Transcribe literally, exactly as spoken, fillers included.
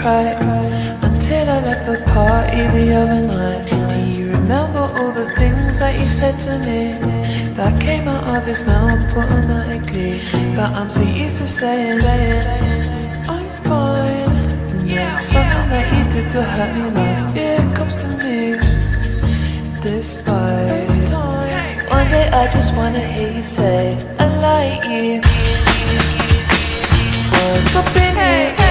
cry until I left the party the other night. Do you remember all the things that you said to me that came out of his mouth automatically? But I'm so used to saying, I'm fine. And then something that you did to hurt me last year comes to me. Despite times, one day I just wanna hear you say I like you. What's up in here?